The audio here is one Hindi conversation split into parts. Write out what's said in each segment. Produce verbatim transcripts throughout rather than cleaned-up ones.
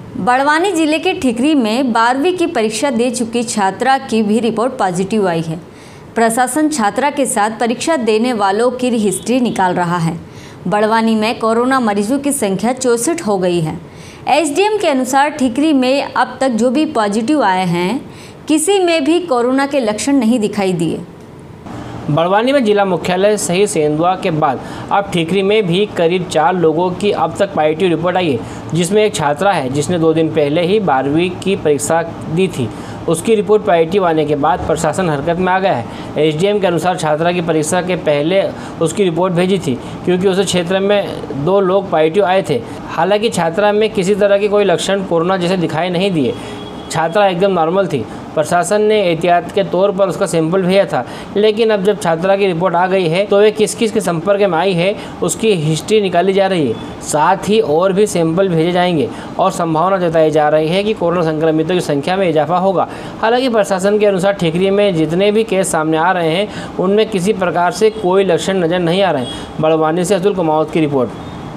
बड़वानी जिले के ठिकरी में बारहवीं की परीक्षा दे चुकी छात्रा की भी रिपोर्ट पॉजिटिव आई है। प्रशासन छात्रा के साथ परीक्षा देने वालों की हिस्ट्री निकाल रहा है। बड़वानी में कोरोना मरीजों की संख्या चौंसठ हो गई है। एसडीएम के अनुसार ठिकरी में अब तक जो भी पॉजिटिव आए हैं, किसी में भी कोरोना के लक्षण नहीं दिखाई दिए। बड़वानी में जिला मुख्यालय सहित सेंधुआ के बाद अब ठिकरी में भी करीब चार लोगों की अब तक पॉजिटिव रिपोर्ट आई है, जिसमें एक छात्रा है जिसने दो दिन पहले ही बारहवीं की परीक्षा दी थी। उसकी रिपोर्ट पॉजिटिव आने के बाद प्रशासन हरकत में आ गया है। एसडीएम के अनुसार छात्रा की परीक्षा के पहले उसकी रिपोर्ट भेजी थी, क्योंकि उस क्षेत्र में दो लोग पॉजिटिव आए थे। हालांकि छात्रा में किसी तरह के कोई लक्षण कोरोना जैसे दिखाई नहीं दिए। छात्रा एकदम नॉर्मल थी। प्रशासन ने एहतियात के तौर पर उसका सैंपल भेजा था, लेकिन अब जब छात्रा की रिपोर्ट आ गई है तो वे किस किस के संपर्क में आई है उसकी हिस्ट्री निकाली जा रही है। साथ ही और भी सैंपल भेजे जाएंगे और संभावना जताई जा रही है कि कोरोना संक्रमितों की संख्या में इजाफा होगा। हालांकि प्रशासन के अनुसार ठिकरी में जितने भी केस सामने आ रहे हैं उनमें किसी प्रकार से कोई लक्षण नज़र नहीं आ रहे हैं। बड़वानी से अतुल कुमावत की रिपोर्ट।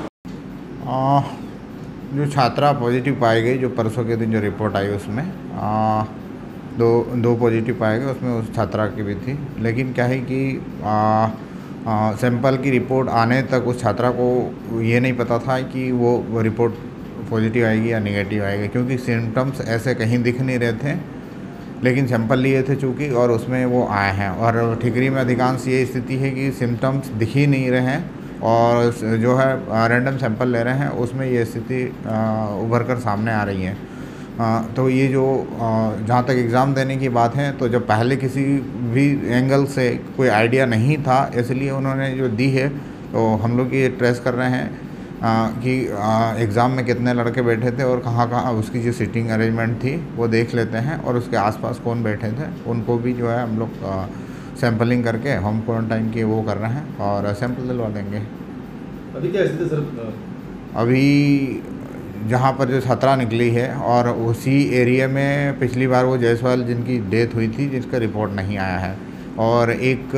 आ, जो छात्रा पॉजिटिव पाई गई, जो परसों के दिन जो रिपोर्ट आई उसमें आ, दो दो पॉजिटिव पाए गए, उसमें उस छात्रा की भी थी। लेकिन क्या है कि आ, आ, सैंपल की रिपोर्ट आने तक उस छात्रा को ये नहीं पता था कि वो, वो रिपोर्ट पॉजिटिव आएगी या नेगेटिव आएगी, क्योंकि सिम्टम्स ऐसे कहीं दिख नहीं रहे थे। लेकिन सैंपल लिए थे चूँकि, और उसमें वो आए हैं। और ठिकरी में अधिकांश ये स्थिति है कि सिम्टम्स दिख ही नहीं रहे हैं और जो है रैंडम सैंपल ले रहे हैं, उसमें ये स्थिति उभर कर सामने आ रही है। आ, तो ये जो जहाँ तक एग्ज़ाम देने की बात है, तो जब पहले किसी भी एंगल से कोई आइडिया नहीं था, इसलिए उन्होंने जो दी है, तो हम लोग ये ट्रेस कर रहे हैं आ, कि एग्ज़ाम में कितने लड़के बैठे थे और कहाँ कहाँ उसकी जो सीटिंग अरेंजमेंट थी वो देख लेते हैं, और उसके आसपास कौन बैठे थे उनको भी जो है हम लोग सैम्पलिंग करके होम क्वारंटाइन की वो कर रहे हैं और सैंपल दिलवा देंगे। अभी क्या स्थिति सर? अभी जहाँ पर जो छात्रा निकली है और उसी एरिया में पिछली बार वो जायसवाल जिनकी डेथ हुई थी, जिसका रिपोर्ट नहीं आया है, और एक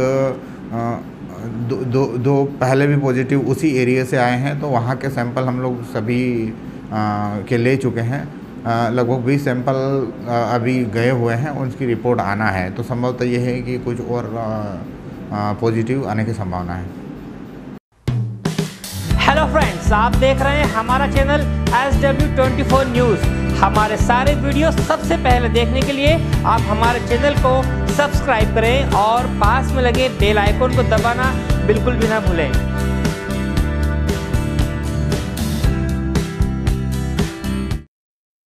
दो दो, दो पहले भी पॉजिटिव उसी एरिया से आए हैं, तो वहाँ के सैंपल हम लोग सभी आ, के ले चुके हैं। लगभग बीस सैंपल अभी गए हुए हैं, उनकी रिपोर्ट आना है। तो संभवतः ये है कि कुछ और पॉजिटिव आने की संभावना है। हेलो फ्रेंड्स, आप देख रहे हैं हमारा channel S W twenty four news. हमारे सारे वीडियो सबसे पहले देखने के लिए आप हमारे चैनल को सब्सक्राइब करें और पास में लगे बेल आइकन को दबाना बिल्कुल भी ना भूलें।